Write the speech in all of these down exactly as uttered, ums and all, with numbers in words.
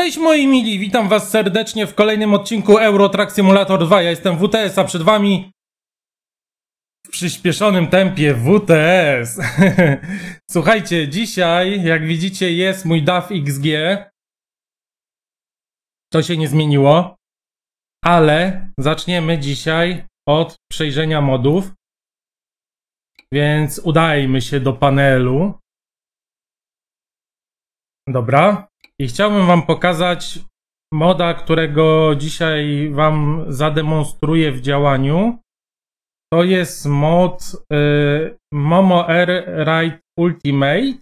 Cześć moi mili, witam was serdecznie w kolejnym odcinku Euro Truck Simulator dwa. Ja jestem W T S, a przed wami w przyspieszonym tempie W T S. Słuchajcie, dzisiaj jak widzicie jest mój D A F X G. To się nie zmieniło, ale zaczniemy dzisiaj od przejrzenia modów. Więc udajmy się do panelu. Dobra. I chciałbym wam pokazać moda, którego dzisiaj wam zademonstruję w działaniu. To jest mod y, Momo Air Ride Ultimate.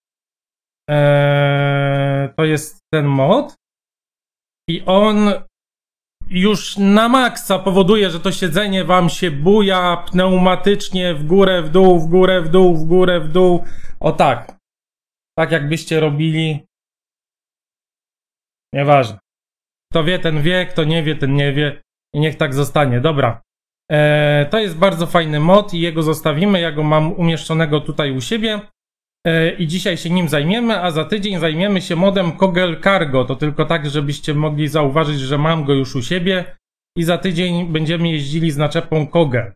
E, to jest ten mod. I on już na maksa powoduje, że to siedzenie wam się buja pneumatycznie w górę, w dół, w górę, w dół, w górę, w dół. O tak. Tak jakbyście robili. Nieważne. Kto wie, ten wie, kto nie wie, ten nie wie. I niech tak zostanie. Dobra. Eee, to jest bardzo fajny mod i jego zostawimy. Ja go mam umieszczonego tutaj u siebie. Eee, I dzisiaj się nim zajmiemy, a za tydzień zajmiemy się modem Kogel Cargo. To tylko tak, żebyście mogli zauważyć, że mam go już u siebie. I za tydzień będziemy jeździli z naczepą Kogel.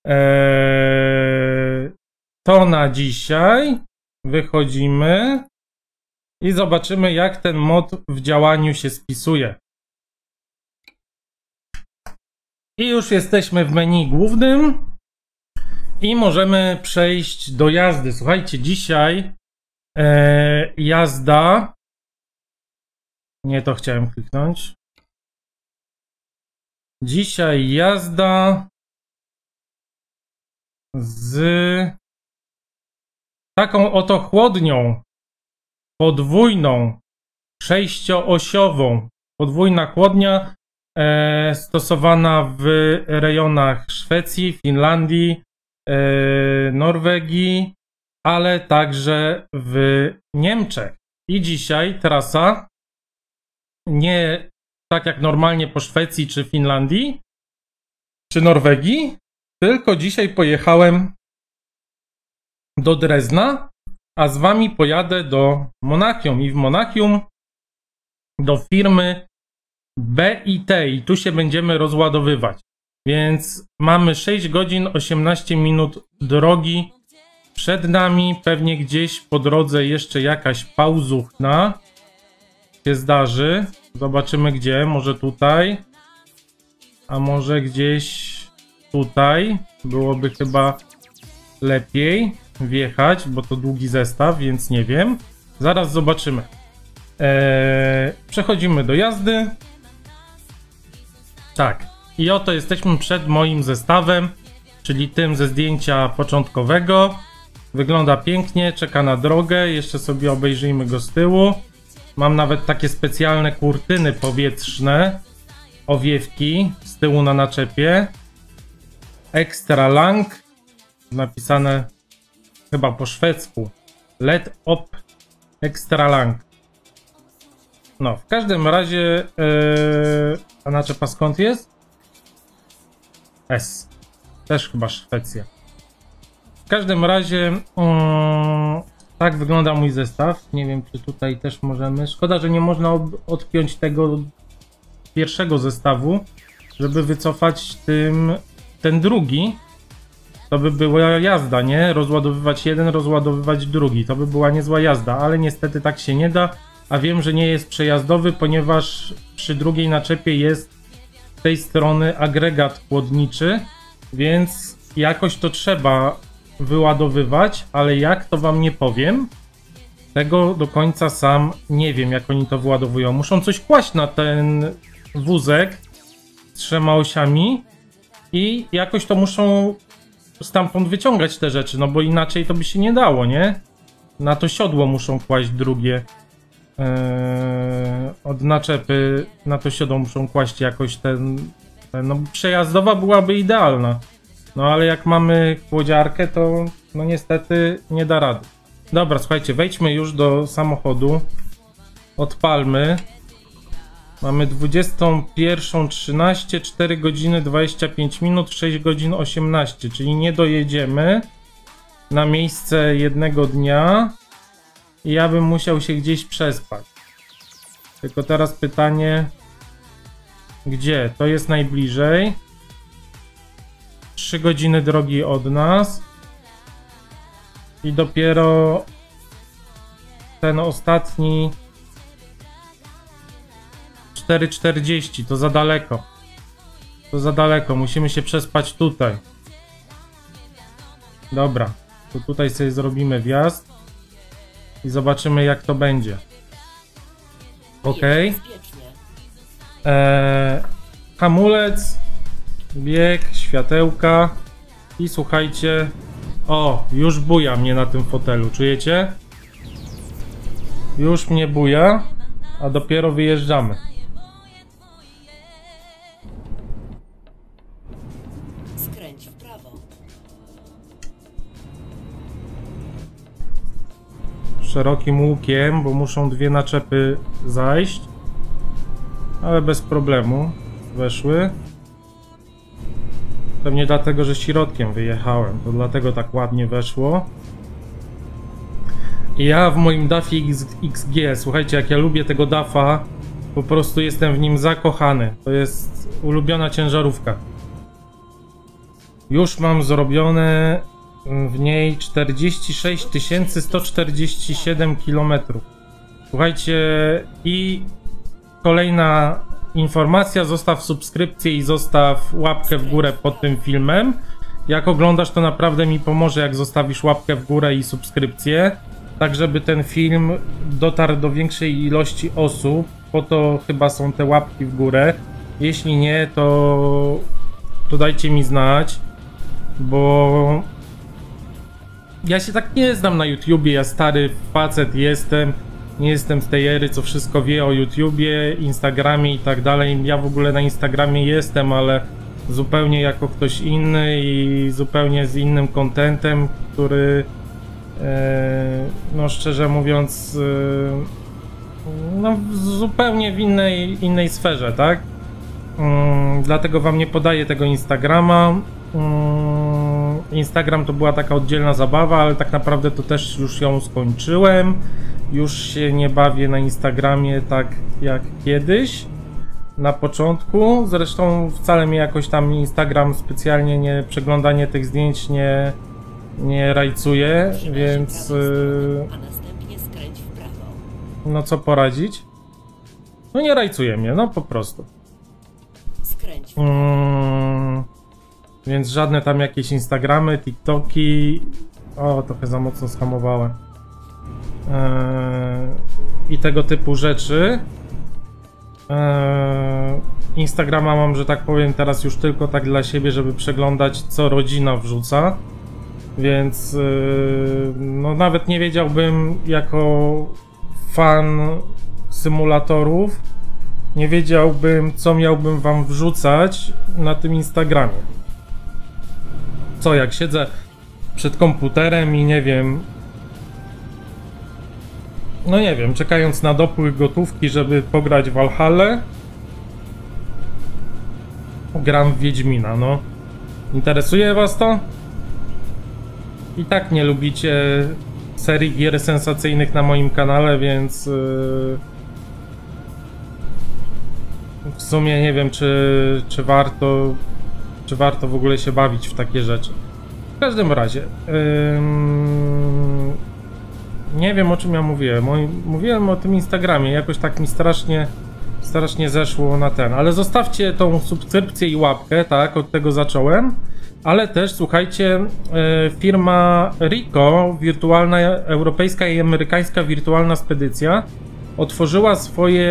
Eee, to na dzisiaj. Wychodzimy. I zobaczymy, jak ten mod w działaniu się spisuje. I już jesteśmy w menu głównym. I możemy przejść do jazdy. Słuchajcie, dzisiaj e, jazda... Nie to chciałem kliknąć. Dzisiaj jazda z taką oto chłodnią. Podwójną, sześcioosiową, podwójna chłodnia e, stosowana w rejonach Szwecji, Finlandii, e, Norwegii, ale także w Niemczech. I dzisiaj trasa nie tak jak normalnie po Szwecji czy Finlandii, czy Norwegii, tylko dzisiaj pojechałem do Drezna. A z wami pojadę do Monachium i w Monachium do firmy B I T i tu się będziemy rozładowywać. Więc mamy sześć godzin osiemnaście minut drogi przed nami. Pewnie gdzieś po drodze jeszcze jakaś pauzuchna się zdarzy. Zobaczymy gdzie. Może tutaj. A może gdzieś tutaj. Byłoby chyba lepiej wjechać, bo to długi zestaw, więc nie wiem. Zaraz zobaczymy. Eee, przechodzimy do jazdy. Tak. I oto jesteśmy przed moim zestawem, czyli tym ze zdjęcia początkowego. Wygląda pięknie, czeka na drogę. Jeszcze sobie obejrzyjmy go z tyłu. Mam nawet takie specjalne kurtyny powietrzne, owiewki z tyłu na naczepie. Extra lang. Napisane chyba po szwedzku. Let op extra lang. No, w każdym razie yy, a naczepa skąd jest? S. Też chyba Szwecja. W każdym razie yy, tak wygląda mój zestaw. Nie wiem, czy tutaj też możemy. Szkoda, że nie można odpiąć tego pierwszego zestawu, żeby wycofać tym ten drugi. To by była jazda, nie? Rozładowywać jeden, rozładowywać drugi. To by była niezła jazda, ale niestety tak się nie da. A wiem, że nie jest przejazdowy, ponieważ przy drugiej naczepie jest z tej strony agregat chłodniczy, więc jakoś to trzeba wyładowywać, ale jak to wam nie powiem. Tego do końca sam nie wiem, jak oni to wyładowują. Muszą coś kłaść na ten wózek z trzema osiami i jakoś to muszą stamtąd wyciągać te rzeczy, no bo inaczej to by się nie dało, nie? Na to siodło muszą kłaść drugie yy, od naczepy, na to siodło muszą kłaść jakoś ten, ten, no przejazdowa byłaby idealna, no ale jak mamy chłodziarkę, to no niestety nie da rady. Dobra, słuchajcie, wejdźmy już do samochodu, odpalmy. Mamy dwudziestą pierwszą trzynaście, cztery godziny dwadzieścia pięć minut, sześć godzin osiemnaście, czyli nie dojedziemy na miejsce jednego dnia i ja bym musiał się gdzieś przespać. Tylko teraz pytanie, gdzie? To jest najbliżej. trzy godziny drogi od nas. I dopiero ten ostatni cztery czterdzieści, to za daleko. To za daleko, musimy się przespać tutaj. Dobra, to tutaj sobie zrobimy wjazd i zobaczymy, jak to będzie. Ok. Eee, hamulec, bieg, światełka i słuchajcie. O, już buja mnie na tym fotelu, czujecie? Już mnie buja, a dopiero wyjeżdżamy. Skręć w prawo. Szerokim łukiem, bo muszą dwie naczepy zajść. Ale bez problemu weszły. Pewnie dlatego, że środkiem wyjechałem. To dlatego tak ładnie weszło. I ja w moim dafie X G, słuchajcie, jak ja lubię tego dafa, po prostu jestem w nim zakochany. To jest ulubiona ciężarówka. Już mam zrobione w niej czterdzieści sześć tysięcy sto czterdzieści siedem kilometrów. Słuchajcie, i kolejna informacja, zostaw subskrypcję i zostaw łapkę w górę pod tym filmem. Jak oglądasz, to naprawdę mi pomoże, jak zostawisz łapkę w górę i subskrypcję, tak żeby ten film dotarł do większej ilości osób. Po to chyba są te łapki w górę. Jeśli nie, to, to dajcie mi znać, bo ja się tak nie znam na YouTubie, ja stary facet jestem. Nie jestem z tej ery, co wszystko wie o YouTubie, Instagramie i tak dalej. Ja w ogóle na Instagramie jestem, ale zupełnie jako ktoś inny i zupełnie z innym contentem, który e, no szczerze mówiąc e, no zupełnie w innej, innej sferze, tak? Um, dlatego wam nie podaję tego Instagrama. Um, Instagram to była taka oddzielna zabawa, ale tak naprawdę to też już ją skończyłem. Już się nie bawię na Instagramie tak jak kiedyś, na początku. Zresztą wcale mnie jakoś tam Instagram specjalnie nie, przeglądanie tych zdjęć nie, nie rajcuje, więc yy, no co poradzić? No nie rajcuje mnie, no po prostu. Mm, więc żadne tam jakieś Instagramy, TikToki. O, trochę za mocno shamowałem. I tego typu rzeczy. Instagrama mam, że tak powiem, teraz już tylko tak dla siebie, żeby przeglądać, co rodzina wrzuca. Więc no nawet nie wiedziałbym, jako fan symulatorów, nie wiedziałbym, co miałbym wam wrzucać na tym Instagramie. Co, jak siedzę przed komputerem i nie wiem, no nie wiem, czekając na dopływ gotówki, żeby pograć w Valhalla, gram w Wiedźmina, no. Interesuje was to? I tak nie lubicie serii gier sensacyjnych na moim kanale, więc yy, w sumie nie wiem, czy, czy warto czy warto w ogóle się bawić w takie rzeczy. W każdym razie yy, nie wiem, o czym ja mówiłem. Mówiłem o tym Instagramie, jakoś tak mi strasznie strasznie zeszło na ten, ale zostawcie tą subskrypcję i łapkę, tak, od tego zacząłem. Ale też, słuchajcie, firma Rico, wirtualna, europejska i amerykańska wirtualna spedycja, otworzyła swoje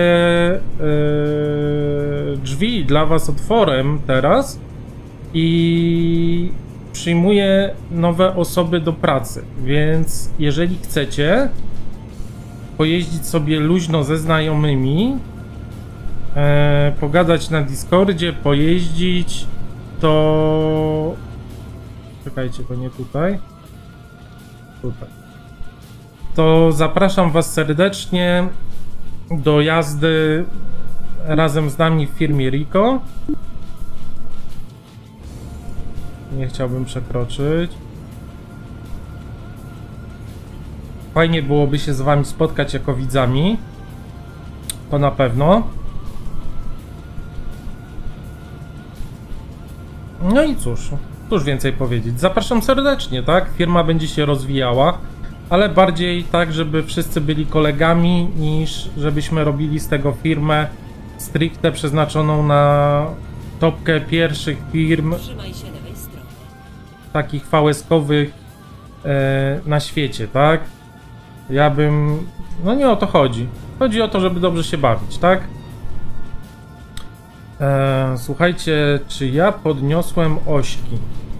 yy, drzwi dla was otworem teraz i przyjmuje nowe osoby do pracy, więc jeżeli chcecie pojeździć sobie luźno ze znajomymi, e, pogadać na Discordzie, pojeździć, to czekajcie, to nie tutaj, tutaj, to zapraszam was serdecznie do jazdy razem z nami w firmie Rico. Nie chciałbym przekroczyć. Fajnie byłoby się z wami spotkać jako widzami. To na pewno. No i cóż, cóż więcej powiedzieć. Zapraszam serdecznie, tak? Firma będzie się rozwijała, ale bardziej tak, żeby wszyscy byli kolegami, niż żebyśmy robili z tego firmę stricte przeznaczoną na topkę pierwszych firm Trzymaj się lewej strony. takich V S kowych e, na świecie, tak? Ja bym... No nie o to chodzi. Chodzi o to, żeby dobrze się bawić, tak? E, słuchajcie, czy ja podniosłem ośki?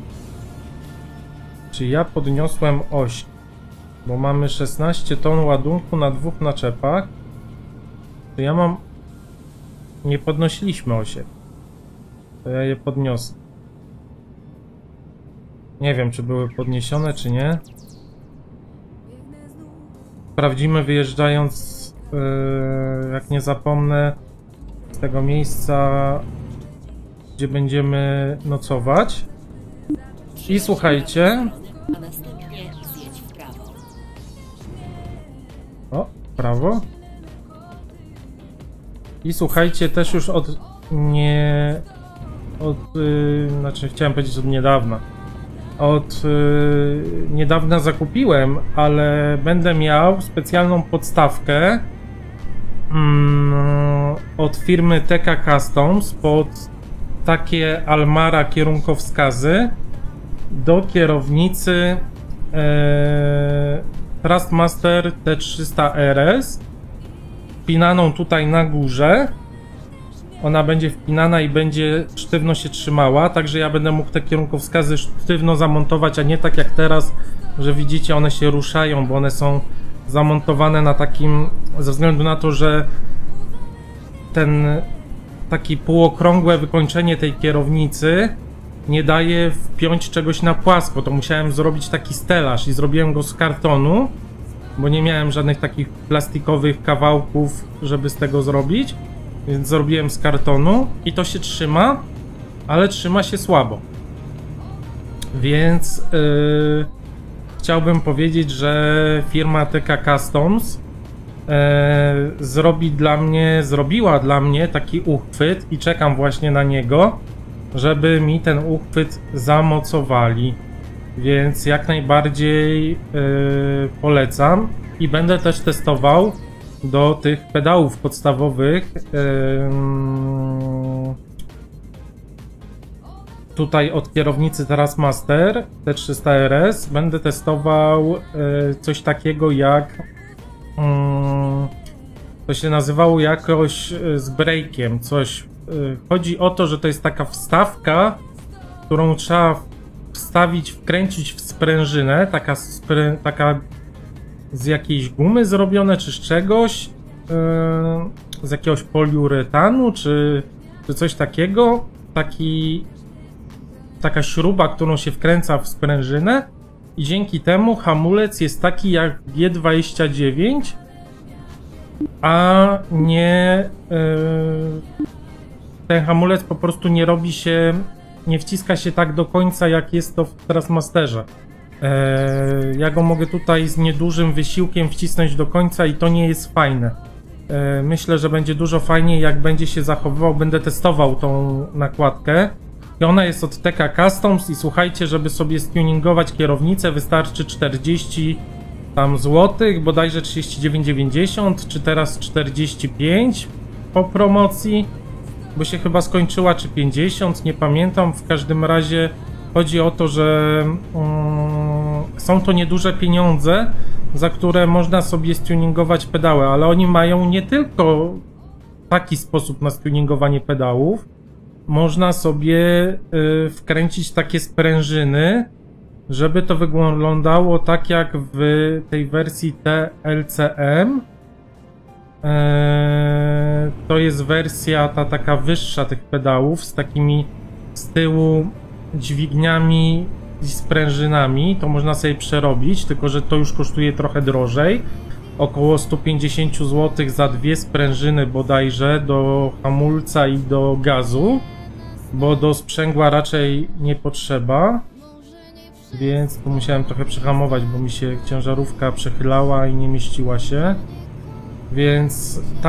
Czy ja podniosłem ośki? Bo mamy szesnaście ton ładunku na dwóch naczepach. Czy ja mam... Nie podnosiliśmy osiek. To ja je podniosę. Nie wiem, czy były podniesione, czy nie. Sprawdzimy wyjeżdżając, yy, jak nie zapomnę, z tego miejsca, gdzie będziemy nocować. I słuchajcie. A następnie zjedź w prawo. O, w prawo. I słuchajcie, też już od nie... Od... Yy, znaczy, chciałem powiedzieć od niedawna. Od yy, niedawna zakupiłem, ale będę miał specjalną podstawkę mm, od firmy T K Customs pod takie Almara kierunkowskazy do kierownicy yy, Thrustmaster T trzysta R S, wpinaną tutaj na górze. Ona będzie wpinana i będzie sztywno się trzymała, także ja będę mógł te kierunkowskazy sztywno zamontować, a nie tak jak teraz, że widzicie, one się ruszają, bo one są zamontowane na takim, ze względu na to, że ten taki półokrągłe wykończenie tej kierownicy nie daje wpiąć czegoś na płasko, to musiałem zrobić taki stelaż i zrobiłem go z kartonu, bo nie miałem żadnych takich plastikowych kawałków, żeby z tego zrobić. Więc zrobiłem z kartonu i to się trzyma, ale trzyma się słabo. Więc yy, chciałbym powiedzieć, że firma T K Customs yy, zrobi dla mnie, zrobiła dla mnie taki uchwyt i czekam właśnie na niego, żeby mi ten uchwyt zamocowali. Więc jak najbardziej yy, polecam i będę też testował do tych pedałów podstawowych yy, tutaj od kierownicy Thrustmaster T trzysta R S będę testował yy, coś takiego jak yy, to się nazywało jakoś yy, z breakiem, coś yy, chodzi o to, że to jest taka wstawka, którą trzeba wstawić, wkręcić w sprężynę, taka, sprę, taka z jakiejś gumy zrobione, czy z czegoś, yy, z jakiegoś poliuretanu, czy, czy coś takiego, taki, taka śruba, którą się wkręca w sprężynę i dzięki temu hamulec jest taki jak G dwadzieścia dziewięć, a nie yy, ten hamulec po prostu nie robi się, nie wciska się tak do końca, jak jest to w Thrustmasterze. Eee, ja go mogę tutaj z niedużym wysiłkiem wcisnąć do końca i to nie jest fajne. Eee, myślę, że będzie dużo fajniej, jak będzie się zachowywał. Będę testował tą nakładkę. I ona jest od T K Customs i słuchajcie, żeby sobie stuningować kierownicę, wystarczy czterdzieści tam złotych, bodajże trzydzieści dziewięć dziewięćdziesiąt, czy teraz czterdzieści pięć po promocji, bo się chyba skończyła, czy pięćdziesiąt, nie pamiętam. W każdym razie chodzi o to, że um, są to nieduże pieniądze, za które można sobie stuningować pedały, ale oni mają nie tylko taki sposób na stuningowanie pedałów, można sobie y, wkręcić takie sprężyny, żeby to wyglądało tak jak w tej wersji T L C M. Eee, to jest wersja ta taka wyższa tych pedałów z takimi z tyłu dźwigniami i sprężynami. To można sobie przerobić, tylko że to już kosztuje trochę drożej. Około sto pięćdziesiąt złotych za dwie sprężyny bodajże do hamulca i do gazu, bo do sprzęgła raczej nie potrzeba. Więc tu musiałem trochę przyhamować, bo mi się ciężarówka przechylała i nie mieściła się. Więc tak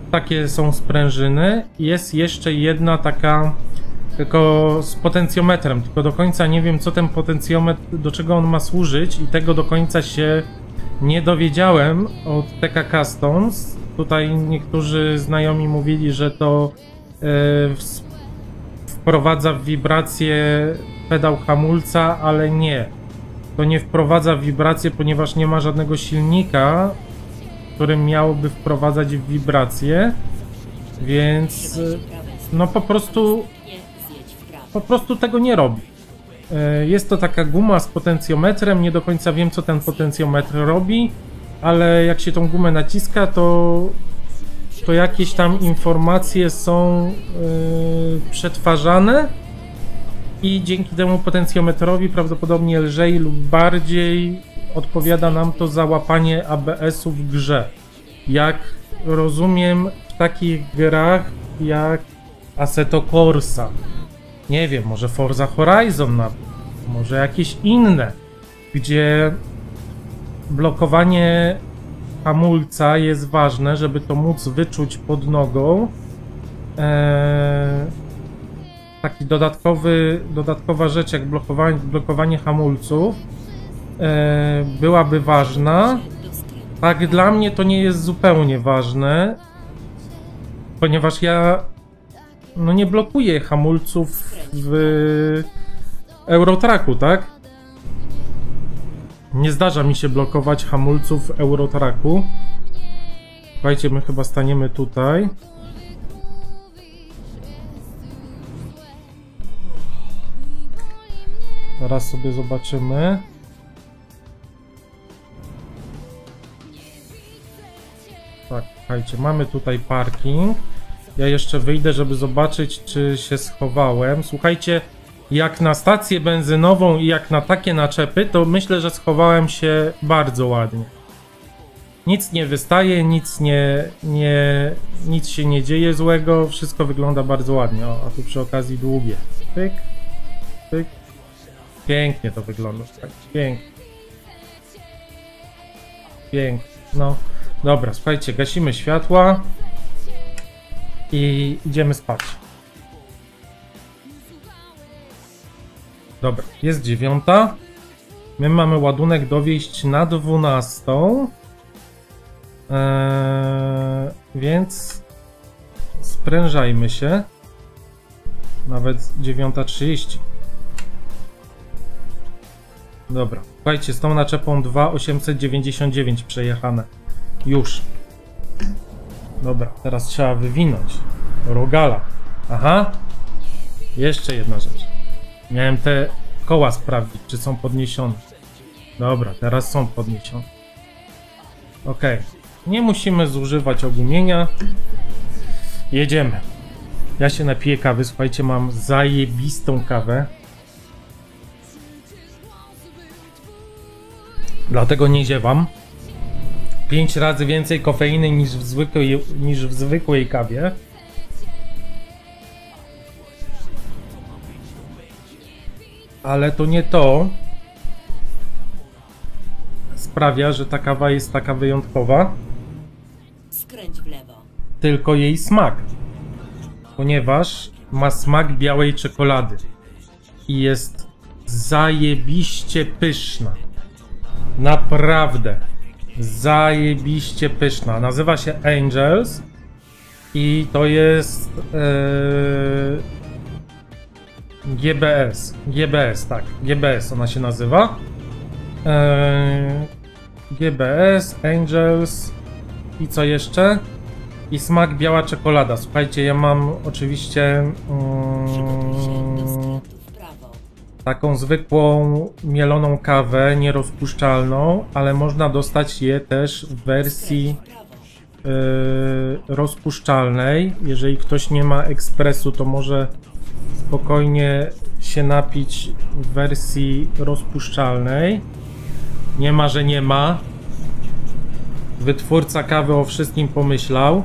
takie są sprężyny. Jest jeszcze jedna taka, tylko z potencjometrem, tylko do końca nie wiem, co ten potencjometr, do czego on ma służyć i tego do końca się nie dowiedziałem od T K Customs. Tutaj niektórzy znajomi mówili, że to yy, wprowadza w wibrację pedał hamulca, ale nie. To nie wprowadza w wibrację, ponieważ nie ma żadnego silnika, który miałby wprowadzać w wibrację, więc no po prostu po prostu tego nie robi. Jest to taka guma z potencjometrem, nie do końca wiem, co ten potencjometr robi, ale jak się tą gumę naciska, to to jakieś tam informacje są yy, przetwarzane i dzięki temu potencjometrowi prawdopodobnie lżej lub bardziej odpowiada nam to za łapanie A B S-u w grze. Jak rozumiem, w takich grach jak Assetto Corsa, nie wiem, może Forza Horizon nawet, może jakieś inne, gdzie blokowanie hamulca jest ważne, żeby to móc wyczuć pod nogą. Eee, taki dodatkowy, dodatkowa rzecz jak blokowanie, blokowanie hamulców eee, byłaby ważna. Tak, dla mnie to nie jest zupełnie ważne, ponieważ ja no nie blokuję hamulców w Eurotracku, tak? Nie zdarza mi się blokować hamulców w Eurotracku. Słuchajcie, my chyba staniemy tutaj. Zaraz sobie zobaczymy. Tak, słuchajcie, mamy tutaj parking. Ja jeszcze wyjdę, żeby zobaczyć, czy się schowałem. Słuchajcie, jak na stację benzynową i jak na takie naczepy, to myślę, że schowałem się bardzo ładnie. Nic nie wystaje, nic nie, nie, nic się nie dzieje złego, wszystko wygląda bardzo ładnie. O, a tu przy okazji długie. Pyk, pyk. Pięknie to wygląda, tak, pięknie. Pięknie, no. Dobra, słuchajcie, gasimy światła i idziemy spać. Dobra, jest dziewiąta. My mamy ładunek dowieść na dwunastą. Eee, więc sprężajmy się. Nawet dziewiąta trzydzieści. Dobra, słuchajcie, z tą naczepą dwa tysiące osiemset dziewięćdziesiąt dziewięć przejechane. Już. Dobra, teraz trzeba wywinąć rogala. Aha. Jeszcze jedna rzecz. Miałem te koła sprawdzić, czy są podniesione. Dobra, teraz są podniesione. Ok. Nie musimy zużywać ogumienia. Jedziemy. Ja się napiję kawy. Słuchajcie, mam zajebistą kawę. Dlatego nie ziewam. Pięć razy więcej kofeiny niż w zwykłej, niż w zwykłej kawie. Ale to nie to sprawia, że ta kawa jest taka wyjątkowa. Skręć w lewo. Tylko jej smak. Ponieważ ma smak białej czekolady. I jest zajebiście pyszna. Naprawdę. Zajebiście pyszna. Nazywa się Angels. I to jest yy, G B S. G B S, tak. G B S ona się nazywa. Yy, G B S, Angels. I co jeszcze? I smak biała czekolada. Słuchajcie, ja mam oczywiście yy, taką zwykłą mieloną kawę, nierozpuszczalną, ale można dostać je też w wersji yy, rozpuszczalnej. Jeżeli ktoś nie ma ekspresu, to może spokojnie się napić w wersji rozpuszczalnej. Nie ma, że nie ma. Wytwórca kawy o wszystkim pomyślał.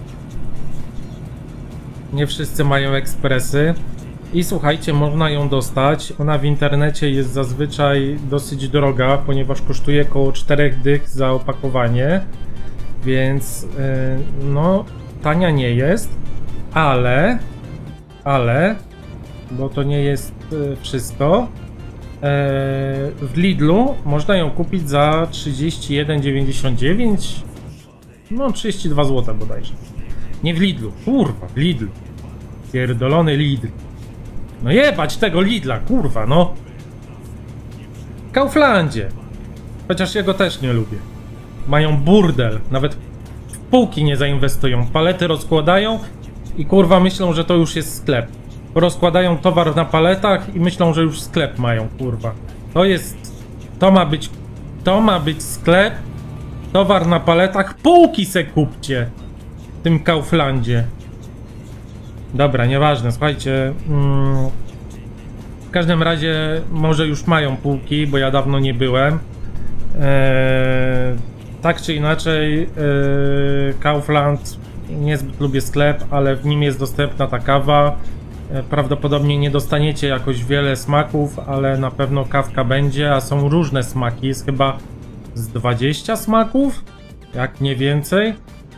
Nie wszyscy mają ekspresy. I słuchajcie, można ją dostać. Ona w internecie jest zazwyczaj dosyć droga, ponieważ kosztuje około czterech dych za opakowanie. Więc yy, no tania nie jest, ale, ale, bo to nie jest y, wszystko. E, w Lidlu można ją kupić za trzydzieści jeden dziewięćdziesiąt dziewięć, no trzydzieści dwa złote bodajże. Nie w Lidlu, kurwa, w Lidlu. Pierdolony Lidl. No jebać tego Lidla, kurwa, no. W Kauflandzie. Chociaż jego też nie lubię. Mają burdel, nawet w półki nie zainwestują. Palety rozkładają i kurwa myślą, że to już jest sklep. Rozkładają towar na paletach i myślą, że już sklep mają, kurwa. To jest... To ma być... To ma być sklep. Towar na paletach. Półki se kupcie w tym Kauflandzie. Dobra, nieważne, słuchajcie. Mm, w każdym razie może już mają półki, bo ja dawno nie byłem. Eee, tak czy inaczej eee, Kaufland, niezbyt lubię sklep, ale w nim jest dostępna ta kawa. Eee, prawdopodobnie nie dostaniecie jakoś wiele smaków, ale na pewno kawka będzie, a są różne smaki. Jest chyba z dwadzieścia smaków, jak nie więcej.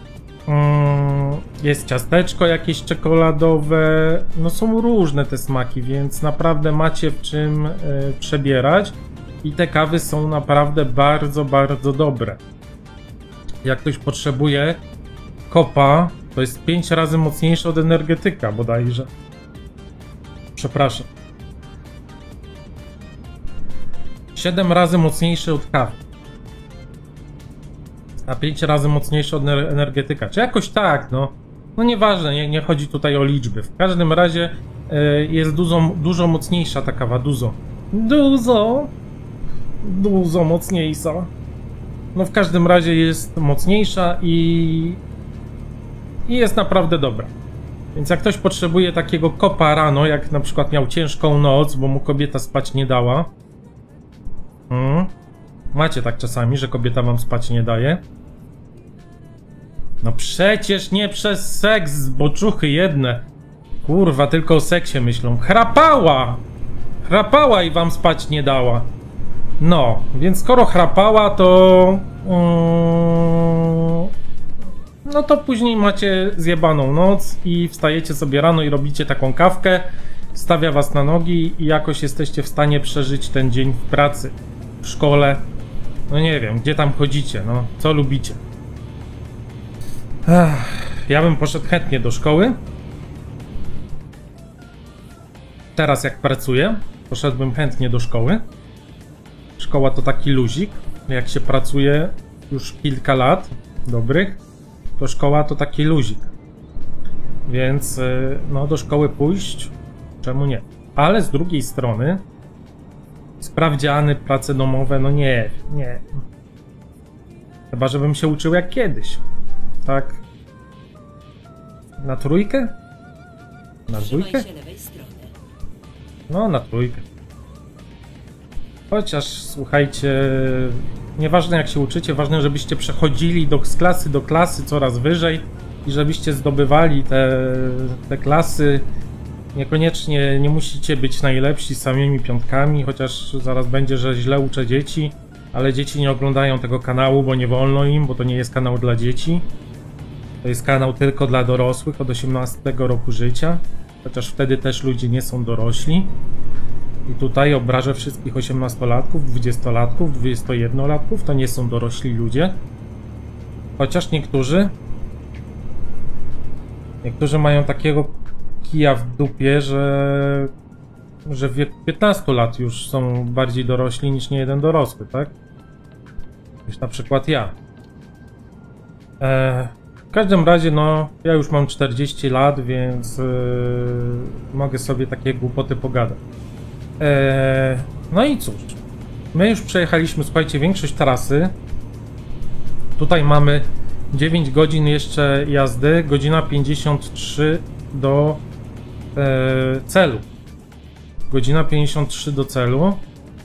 Jest ciasteczko jakieś czekoladowe, no są różne te smaki, więc naprawdę macie w czym y, przebierać i te kawy są naprawdę bardzo, bardzo dobre. Jak ktoś potrzebuje kopa, to jest pięć razy mocniejsze od energetyka bodajże. Przepraszam. siedem razy mocniejszy od kawy. A pięć razy mocniejszy od energetyka. Czy jakoś tak, no. No nieważne, nie, nie chodzi tutaj o liczby. W każdym razie y, jest dużo, dużo mocniejsza ta kawa. Dużo. Dużo. Dużo mocniejsza. No w każdym razie jest mocniejsza i... I jest naprawdę dobra. Więc jak ktoś potrzebuje takiego kopa rano, jak na przykład miał ciężką noc, bo mu kobieta spać nie dała. Hmm. Macie tak czasami, że kobieta wam spać nie daje? No przecież nie przez seks, boczuchy jedne. Kurwa, tylko o seksie myślą. Chrapała! Chrapała i wam spać nie dała. No, więc skoro chrapała, to... Um, no to później macie zjebaną noc i wstajecie sobie rano i robicie taką kawkę. Stawia was na nogi i jakoś jesteście w stanie przeżyć ten dzień w pracy, w szkole. No nie wiem, gdzie tam chodzicie, no, co lubicie. Ech, ja bym poszedł chętnie do szkoły. Teraz jak pracuję, poszedłbym chętnie do szkoły. Szkoła to taki luzik. Jak się pracuje już kilka lat dobrych, to szkoła to taki luzik. Więc no do szkoły pójść, czemu nie? Ale z drugiej strony sprawdziany, prace domowe, no nie, nie. Chyba żebym się uczył jak kiedyś. Tak. Na trójkę? Na dwójkę? No, na trójkę. Chociaż, słuchajcie, nieważne jak się uczycie, ważne, żebyście przechodzili do, z klasy do klasy coraz wyżej i żebyście zdobywali te, te klasy. Niekoniecznie nie musicie być najlepsi samymi piątkami, chociaż zaraz będzie, że źle uczę dzieci, ale dzieci nie oglądają tego kanału, bo nie wolno im, bo to nie jest kanał dla dzieci. To jest kanał tylko dla dorosłych od osiemnastego roku życia, chociaż wtedy też ludzie nie są dorośli. I tutaj obrażę wszystkich osiemnastolatków, dwudziestolatków, dwudziestojednolatków, to nie są dorośli ludzie. Chociaż niektórzy... Niektórzy mają takiego kija w dupie, że... że w wieku piętnastu lat już są bardziej dorośli niż niejeden dorosły, tak? Niż na przykład ja. Eee, w każdym razie, no, ja już mam czterdzieści lat, więc yy, mogę sobie takie głupoty pogadać. Eee, no i cóż, my już przejechaliśmy, słuchajcie, większość trasy. Tutaj mamy dziewięć godzin jeszcze jazdy, godzina pięćdziesiąt trzy do e, celu. Godzina pięćdziesiąt trzy do celu.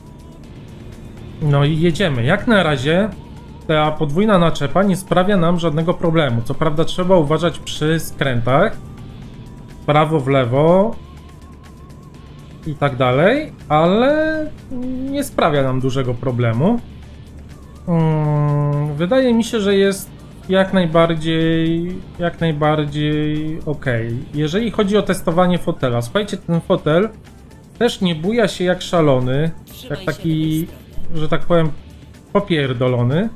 No i jedziemy. Jak na razie ta podwójna naczepa nie sprawia nam żadnego problemu. Co prawda trzeba uważać przy skrętach. W prawo, w lewo i tak dalej, ale nie sprawia nam dużego problemu. Hmm, wydaje mi się, że jest jak najbardziej, jak najbardziej ok. Jeżeli chodzi o testowanie fotela, słuchajcie, ten fotel też nie buja się jak szalony, jak taki, że tak powiem, popierdolony,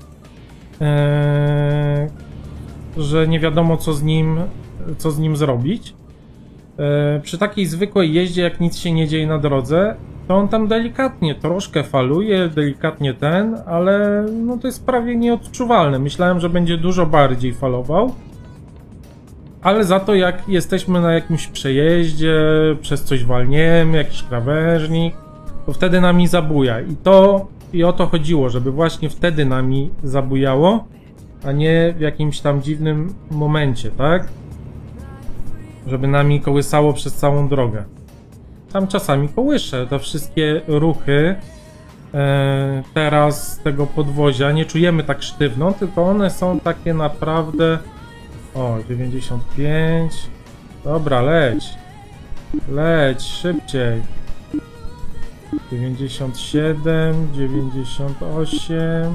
eee, że nie wiadomo co z nim, co z nim zrobić. Eee, przy takiej zwykłej jeździe, jak nic się nie dzieje na drodze, to on tam delikatnie, troszkę faluje, delikatnie ten, ale no to jest prawie nieodczuwalne. Myślałem, że będzie dużo bardziej falował, ale za to jak jesteśmy na jakimś przejeździe, przez coś walniemy, jakiś krawężnik, to wtedy nami zabuja. I to i o to chodziło, żeby właśnie wtedy nami zabujało, a nie w jakimś tam dziwnym momencie, tak? Żeby nami kołysało przez całą drogę. Tam czasami kołysze, te wszystkie ruchy e, teraz tego podwozia nie czujemy tak sztywno, tylko one są takie naprawdę... O, dziewięćdziesiąt pięć. Dobra, leć. Leć, szybciej. dziewięćdziesiąt siedem, dziewięćdziesiąt osiem.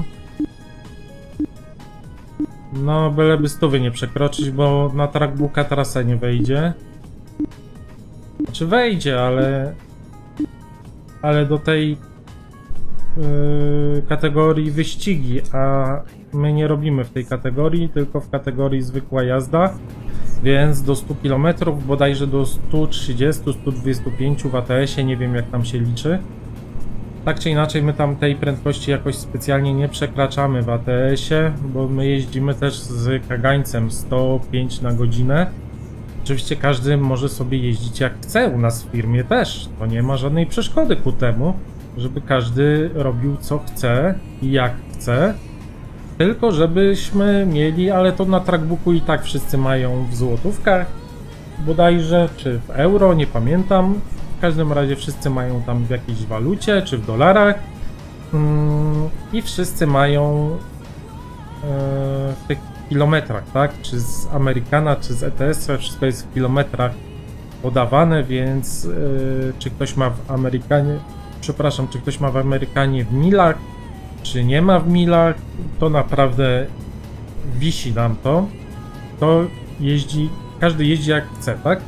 No, byleby stówy nie przekroczyć, bo na trackbooka trasa nie wejdzie. Znaczy wejdzie, ale... Ale do tej yy, kategorii wyścigi, a my nie robimy w tej kategorii, tylko w kategorii zwykła jazda. Więc do stu kilometrów, bodajże do stu trzydziestu, stu dwudziestu pięciu w A T S-ie, nie wiem jak tam się liczy. Tak czy inaczej my tam tej prędkości jakoś specjalnie nie przekraczamy w A T S-ie, bo my jeździmy też z kagańcem sto pięć na godzinę. Oczywiście każdy może sobie jeździć jak chce, u nas w firmie też. To nie ma żadnej przeszkody ku temu, żeby każdy robił co chce i jak chce. Tylko żebyśmy mieli, ale to na trackbooku i tak wszyscy mają w złotówkach bodajże, czy w euro, nie pamiętam. W każdym razie wszyscy mają tam w jakiejś walucie, czy w dolarach. I wszyscy mają w tych kilometrach, tak? Czy z Amerykana, czy z E T S-a, wszystko jest w kilometrach podawane, więc czy ktoś ma w Amerykanie, przepraszam, czy ktoś ma w Amerykanie w milach, czy nie ma w milach, to naprawdę wisi nam to. To jeździ, każdy jeździ jak chce, tak?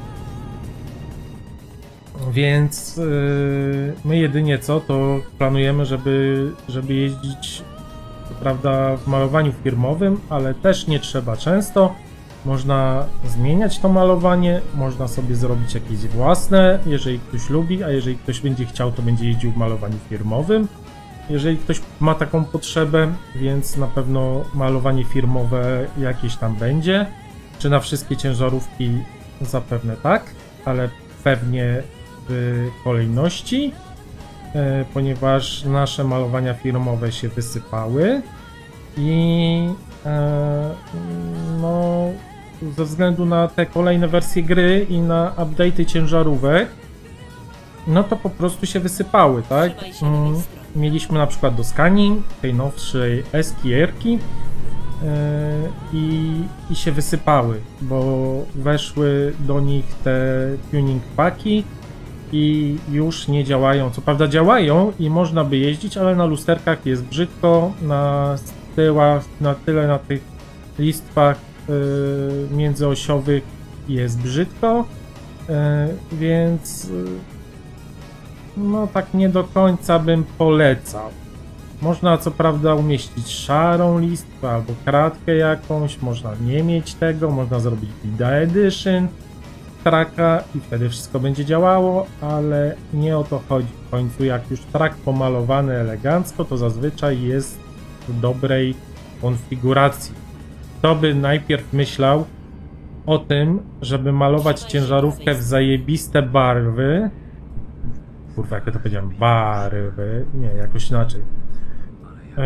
Więc yy, my jedynie co, to planujemy, żeby, żeby jeździć, co prawda w malowaniu firmowym, ale też nie trzeba często. Można zmieniać to malowanie, można sobie zrobić jakieś własne, jeżeli ktoś lubi, a jeżeli ktoś będzie chciał, to będzie jeździł w malowaniu firmowym. Jeżeli ktoś ma taką potrzebę, więc na pewno malowanie firmowe jakieś tam będzie. Czy na wszystkie ciężarówki? Zapewne tak, ale pewnie w kolejności, e, ponieważ nasze malowania firmowe się wysypały i e, no, ze względu na te kolejne wersje gry i na update'y ciężarówek, no to po prostu się wysypały, tak? Mm, mieliśmy na przykład do Scanii, tej nowszej S-Kierki, yy, i, i się wysypały, bo weszły do nich te tuning paki i już nie działają. Co prawda działają i można by jeździć, ale na lusterkach jest brzydko, na tyłach, na tyle na tych listwach yy, międzyosiowych jest brzydko, yy, więc yy, no tak nie do końca bym polecał. Można co prawda umieścić szarą listwę albo kratkę jakąś, można nie mieć tego, można zrobić Bida Edition tracka i wtedy wszystko będzie działało, ale nie o to chodzi. W końcu jak już track pomalowany elegancko, to zazwyczaj jest w dobrej konfiguracji. Kto by najpierw myślał o tym, żeby malować ciężarówkę w zajebiste barwy, kurwa, jak ja to powiedziałem, barwy, nie, jakoś inaczej. Eee,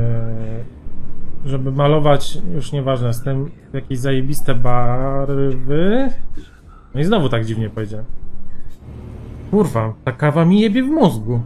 żeby malować, już nieważne, z tym jakieś zajebiste barwy. No i znowu tak dziwnie powiedziałem. Kurwa, ta kawa mi jebie w mózgu.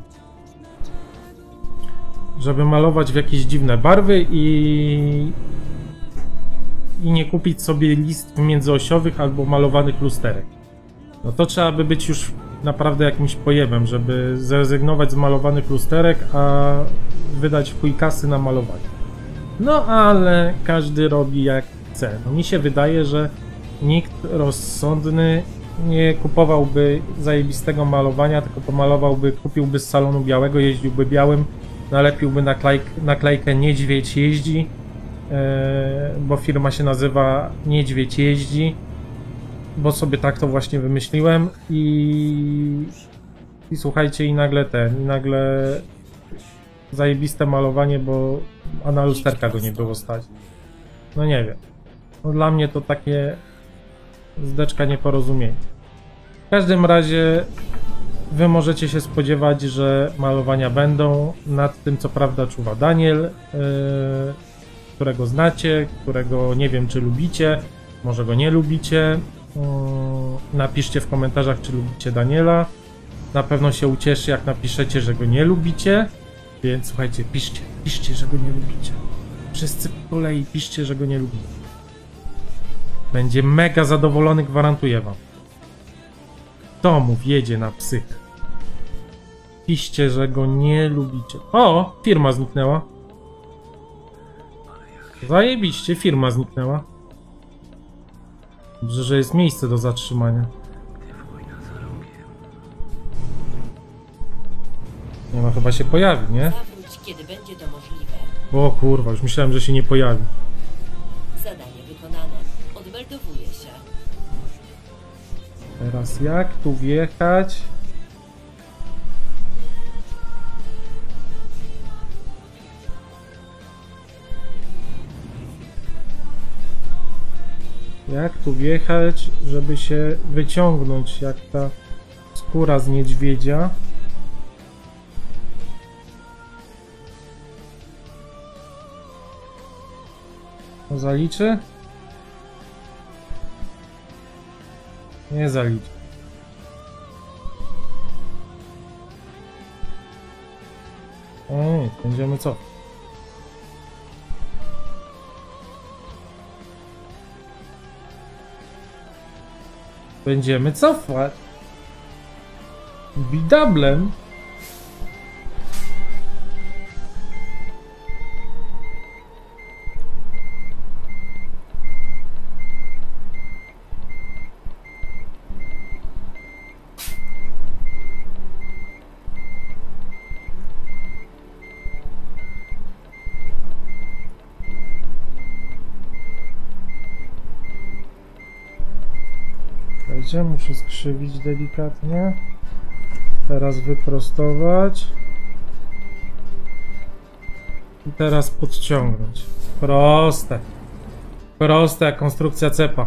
Żeby malować w jakieś dziwne barwy i... i nie kupić sobie listw międzyosiowych albo malowanych lusterek. No to trzeba by być już naprawdę jakimś pojebem, żeby zrezygnować z malowanych lusterek, a wydać chuj kasy na malowanie. No ale każdy robi jak chce. No, mi się wydaje, że nikt rozsądny nie kupowałby zajebistego malowania, tylko pomalowałby, kupiłby z salonu białego, jeździłby białym, nalepiłby naklejk, naklejkę Niedźwiedź jeździ, yy, bo firma się nazywa Niedźwiedź jeździ, bo sobie tak to właśnie wymyśliłem i, i słuchajcie, i nagle ten, i nagle zajebiste malowanie, bo a na lusterka go nie było stać. No nie wiem. No dla mnie to takie zdeczka nieporozumienie. W każdym razie wy możecie się spodziewać, że malowania będą. Nad tym co prawda czuwa Daniel, yy, którego znacie, którego nie wiem czy lubicie, może go nie lubicie. Yy, napiszcie w komentarzach czy lubicie Daniela. Na pewno się ucieszy jak napiszecie, że go nie lubicie. Więc słuchajcie, piszcie, piszcie, że go nie lubicie. Wszyscy po kolei piszcie, że go nie lubicie. Będzie mega zadowolony, gwarantuję wam. Kto mu jedzie na psychę? Piszcie, że go nie lubicie. O, firma zniknęła. Zajebiście, firma zniknęła. Dobrze, że jest miejsce do zatrzymania. Nie no, chyba się pojawi, nie? Zawróć, kiedy będzie to możliwe. O kurwa, już myślałem, że się nie pojawi. Zadanie wykonane. Odmeldowuję się. Teraz jak tu wjechać? Jak tu wjechać, żeby się wyciągnąć jak ta skóra z niedźwiedzia? To zaliczy? Nie zaliczy. Ej, będziemy co? Będziemy cofać. Bidablem. Muszę skrzywić delikatnie. Teraz wyprostować. I teraz podciągnąć. Proste. Proste jak konstrukcja cepa.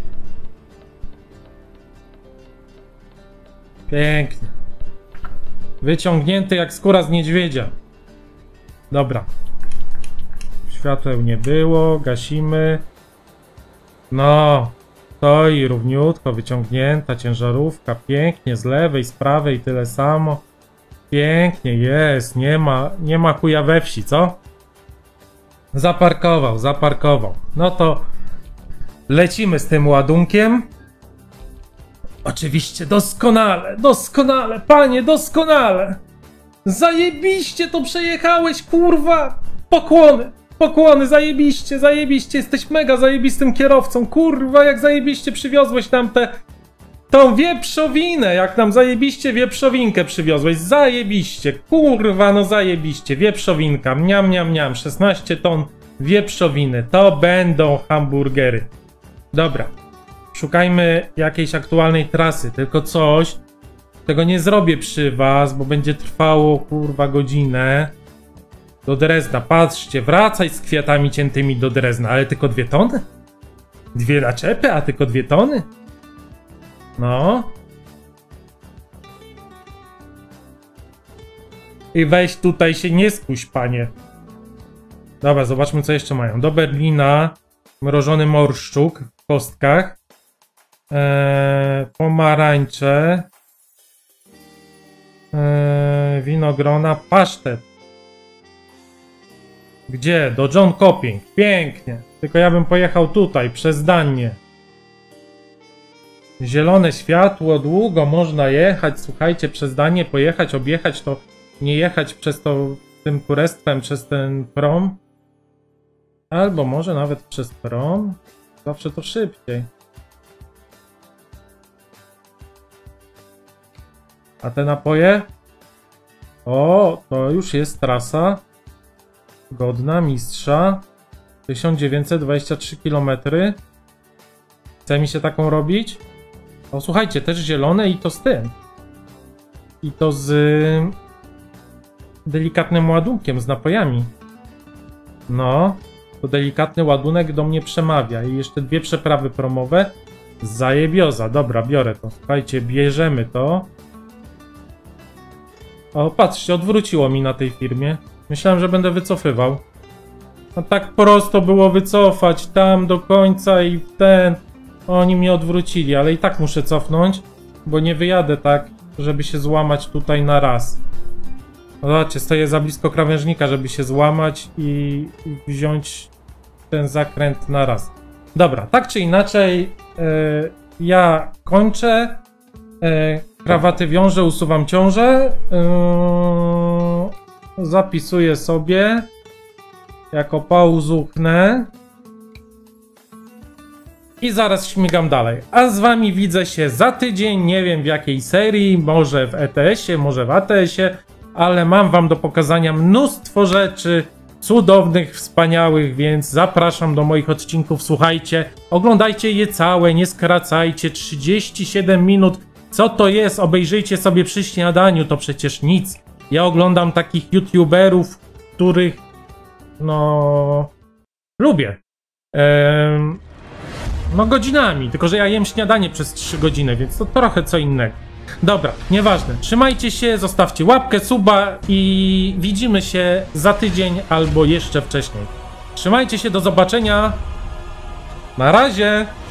Pięknie. Wyciągnięty jak skóra z niedźwiedzia. Dobra. Świateł nie było. Gasimy. No. To i równiutko wyciągnięta ciężarówka, pięknie z lewej, z prawej tyle samo. Pięknie jest, nie ma, nie ma chuja we wsi, co? Zaparkował, zaparkował. No to lecimy z tym ładunkiem. Oczywiście doskonale, doskonale, panie, doskonale. Zajebiście to przejechałeś, kurwa. Pokłony. Pokłony, zajebiście, zajebiście, jesteś mega zajebistym kierowcą, kurwa, jak zajebiście przywiozłeś nam tę tą wieprzowinę, jak nam zajebiście wieprzowinkę przywiozłeś, zajebiście, kurwa, no zajebiście, wieprzowinka, mniam, mniam, mniam, szesnaście ton wieprzowiny, to będą hamburgery. Dobra, szukajmy jakiejś aktualnej trasy, tylko coś, tego nie zrobię przy was, bo będzie trwało, kurwa, godzinę. Do Drezna, patrzcie, wracaj z kwiatami ciętymi do Drezna, ale tylko dwie tony? Dwie naczepy, a tylko dwie tony? No. I weź tutaj się nie skuś, panie. Dobra, zobaczmy co jeszcze mają. Do Berlina mrożony morszczuk w kostkach. Eee, pomarańcze. Eee, winogrona, pasztet. Gdzie? Do John Coping. Pięknie. Tylko ja bym pojechał tutaj, przez Danię. Zielone światło, długo można jechać. Słuchajcie, przez Danię pojechać, objechać to, nie jechać przez to tym kurestwem, przez ten prom. Albo może nawet przez prom. Zawsze to szybciej. A te napoje? O, to już jest trasa godna mistrza. tysiąc dziewięćset dwadzieścia trzy kilometry. Chce mi się taką robić? O, słuchajcie, też zielone i to z tym. I to z y, delikatnym ładunkiem, z napojami. No, to delikatny ładunek do mnie przemawia. I jeszcze dwie przeprawy promowe. Zajebioza. Dobra, biorę to. Słuchajcie, bierzemy to. O, patrzcie, odwróciło mi na tej firmie. Myślałem, że będę wycofywał. No tak prosto było wycofać tam do końca i ten... Oni mnie odwrócili, ale i tak muszę cofnąć, bo nie wyjadę tak, żeby się złamać tutaj na raz. No zobaczcie, stoję za blisko krawężnika, żeby się złamać i wziąć ten zakręt na raz. Dobra, tak czy inaczej, yy, ja kończę, yy, krawaty wiążę, usuwam ciążę, yy, zapisuję sobie, jako pauzuchnę. I zaraz śmigam dalej. A z wami widzę się za tydzień, nie wiem w jakiej serii, może w E T S-ie, może w A T S-ie, ale mam wam do pokazania mnóstwo rzeczy cudownych, wspaniałych, więc zapraszam do moich odcinków, słuchajcie, oglądajcie je całe, nie skracajcie, trzydzieści siedem minut, co to jest? Obejrzyjcie sobie przy śniadaniu, to przecież nic. Ja oglądam takich youtuberów, których, no, lubię. Ehm... No godzinami, tylko że ja jem śniadanie przez trzy godziny, więc to trochę co innego. Dobra, nieważne. Trzymajcie się, zostawcie łapkę, suba i widzimy się za tydzień albo jeszcze wcześniej. Trzymajcie się, do zobaczenia. Na razie.